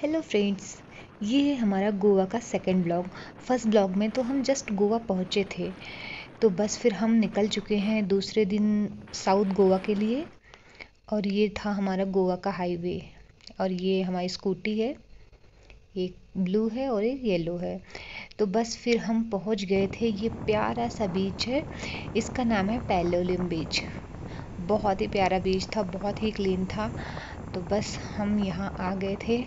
Hello friends. ये है हमारा गोवा का सेकंड ब्लॉग। फर्स्ट ब्लॉग में तो हम जस्ट गोवा पहुँचे थे, तो बस फिर हम निकल चुके हैं दूसरे दिन साउथ गोवा के लिए। और ये था हमारा गोवा का हाईवे। और ये हमारी स्कूटी है, एक ब्लू है और एक येलो है। तो बस फिर हम पहुँच गए थे। ये प्यारा सा बीच है, इसका नाम है पैलोलिम बीच। बहुत ही प्यारा बीच था, बहुत ही क्लीन था। तो बस हम यहाँ आ गए थे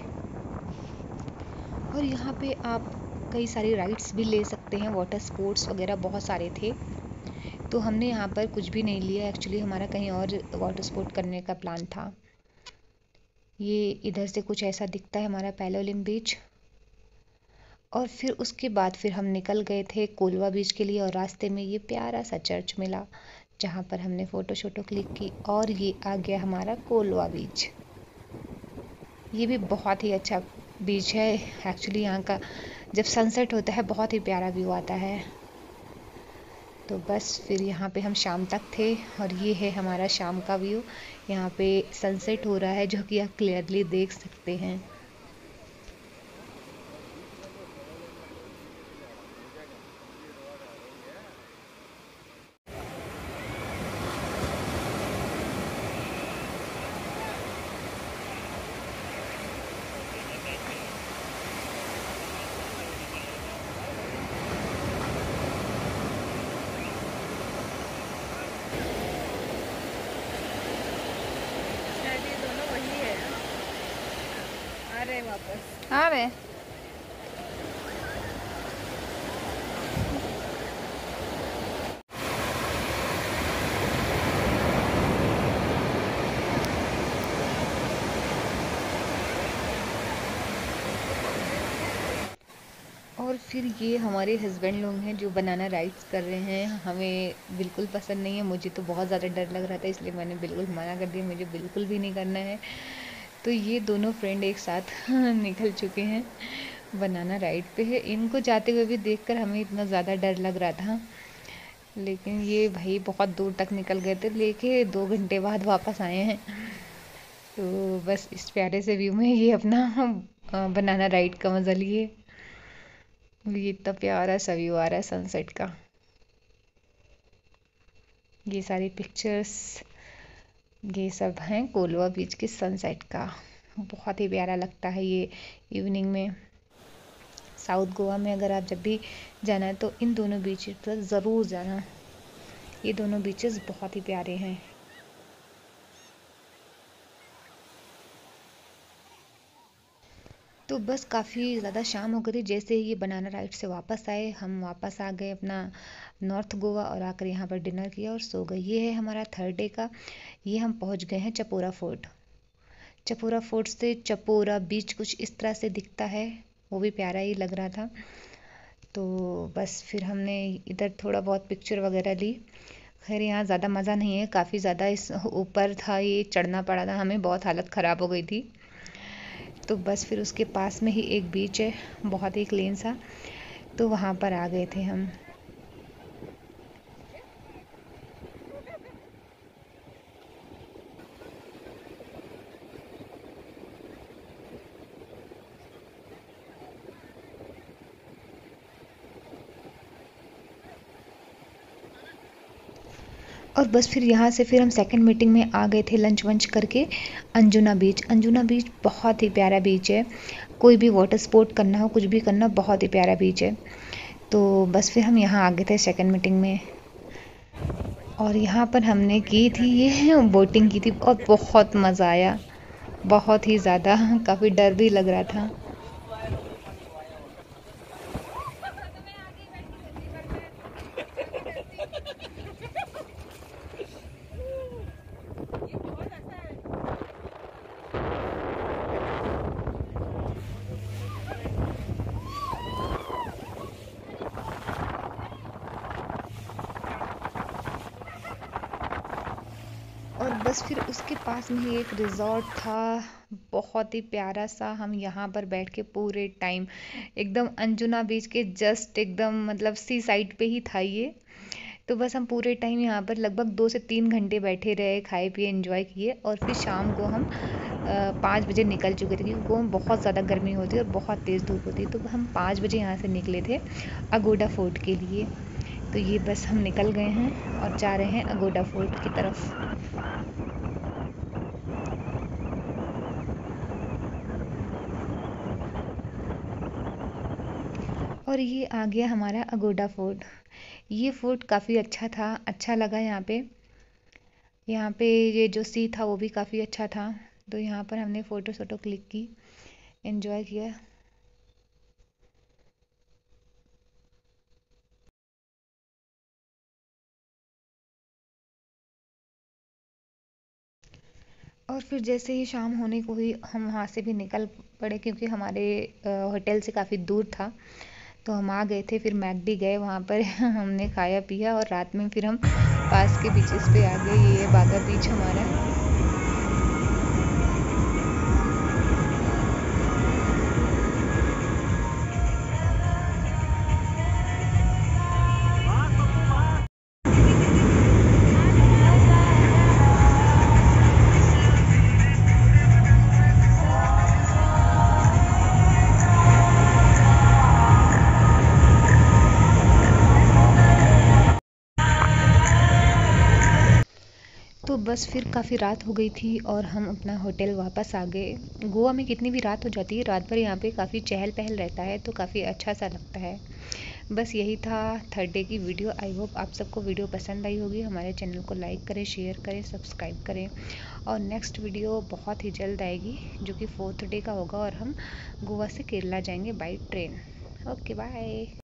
और यहाँ पे आप कई सारी राइड्स भी ले सकते हैं। वाटर स्पोर्ट्स वगैरह बहुत सारे थे, तो हमने यहाँ पर कुछ भी नहीं लिया। एक्चुअली हमारा कहीं और वाटर स्पोर्ट करने का प्लान था। ये इधर से कुछ ऐसा दिखता है हमारा पैलोलिम बीच। और फिर उसके बाद फिर हम निकल गए थे कोलवा बीच के लिए, और रास्ते में ये प्यारा सा चर्च मिला जहाँ पर हमने फ़ोटो शोटो क्लिक की। और ये आ गया हमारा कोलवा बीच। ये भी बहुत ही अच्छा बीच है। एक्चुअली यहाँ का जब सनसेट होता है बहुत ही प्यारा व्यू आता है। तो बस फिर यहाँ पे हम शाम तक थे, और ये है हमारा शाम का व्यू। यहाँ पे सनसेट हो रहा है जो कि आप क्लियरली देख सकते हैं। शायद ये दोनों वही है। आ रहे हैं वापस। आ रहे और फिर ये हमारे हस्बैंड लोग हैं जो बनाना राइड्स कर रहे हैं। हमें बिल्कुल पसंद नहीं है, मुझे तो बहुत ज़्यादा डर लग रहा था, इसलिए मैंने बिल्कुल मना कर दिया, मुझे बिल्कुल भी नहीं करना है। तो ये दोनों फ्रेंड एक साथ निकल चुके हैं बनाना राइड पे। है इनको जाते हुए भी देखकर हमें इतना ज़्यादा डर लग रहा था, लेकिन ये भाई बहुत दूर तक निकल गए थे, लेके 2 घंटे बाद वापस आए हैं। तो बस इस प्यारे से व्यू में ये अपना बनाना राइड का मज़ा लिए। ये इतना प्यारा सा व्यू आ रहा है सनसेट का। ये सारी पिक्चर्स ये सब हैं कोलवा बीच के सनसेट का। बहुत ही प्यारा लगता है ये इवनिंग में। साउथ गोवा में अगर आप जब भी जाना है तो इन दोनों बीचेस पर ज़रूर जाना। ये दोनों बीचेस बहुत ही प्यारे हैं। तो बस काफ़ी ज़्यादा शाम हो गई थी। जैसे ही ये बनाना राइड से वापस आए, हम वापस आ गए अपना नॉर्थ गोवा, और आकर यहाँ पर डिनर किया और सो गए। ये है हमारा थर्ड डे का। ये हम पहुँच गए हैं चपोरा फोर्ट। चपोरा फोर्ट से चपोरा बीच कुछ इस तरह से दिखता है, वो भी प्यारा ही लग रहा था। तो बस फिर हमने इधर थोड़ा बहुत पिक्चर वगैरह ली। खैर यहाँ ज़्यादा मज़ा नहीं है, काफ़ी ज़्यादा इस ऊपर था, ये चढ़ना पड़ा था हमें, बहुत हालत ख़राब हो गई थी। तो बस फिर उसके पास में ही एक बीच है, बहुत ही क्लीन सा, तो वहाँ पर आ गए थे हम। और बस फिर यहाँ से फिर हम सेकंड मीटिंग में आ गए थे लंच वंच करके अंजुना बीच। अंजुना बीच बहुत ही प्यारा बीच है। कोई भी वाटर स्पोर्ट करना हो, कुछ भी करना, बहुत ही प्यारा बीच है। तो बस फिर हम यहाँ आ गए थे सेकंड मीटिंग में, और यहाँ पर हमने की थी ये बोटिंग की थी, और बहुत मज़ा आया, बहुत ही ज़्यादा। काफ़ी डर भी लग रहा था। और बस फिर उसके पास में ही एक रिजॉर्ट था, बहुत ही प्यारा सा। हम यहाँ पर बैठ के पूरे टाइम एकदम अंजुना बीच के जस्ट एकदम मतलब सी साइड पे ही था ये। तो बस हम पूरे टाइम यहाँ पर लगभग 2 से 3 घंटे बैठे रहे, खाए पिए, एंजॉय किए और फिर शाम को हम 5 बजे निकल चुके थे क्योंकि गोवा में बहुत ज़्यादा गर्मी होती है और बहुत तेज़ धूप होती है। तो हम 5 बजे यहाँ से निकले थे अगोडा फोर्ट के लिए। तो ये बस हम निकल गए हैं और जा रहे हैं अगोडा फोर्ट की तरफ। और ये आ गया हमारा अगोडा फोर्ट। ये फोर्ट काफ़ी अच्छा था, अच्छा लगा यहाँ पे। यहाँ पे ये जो सी था वो भी काफ़ी अच्छा था। तो यहाँ पर हमने फ़ोटो शोटो क्लिक की, एंजॉय किया। और फिर जैसे ही शाम होने को हुई हम वहाँ से भी निकल पड़े क्योंकि हमारे होटल से काफ़ी दूर था। तो हम आ गए थे, फिर मैकडी गए, वहाँ पर हमने खाया पिया और रात में फिर हम पास के बीचेस पे आ गए। ये है बागा बीच हमारा। तो बस फिर काफ़ी रात हो गई थी और हम अपना होटल वापस आ गए। गोवा में कितनी भी रात हो जाती है, रात भर यहाँ पे काफ़ी चहल पहल रहता है तो काफ़ी अच्छा सा लगता है। बस यही था थर्ड डे की वीडियो। आई होप आप सबको वीडियो पसंद आई होगी। हमारे चैनल को लाइक करें, शेयर करें, सब्सक्राइब करें। और नेक्स्ट वीडियो बहुत ही जल्द आएगी जो कि 4th डे का होगा और हम गोवा से केरला जाएंगे बाई ट्रेन। Okay bye.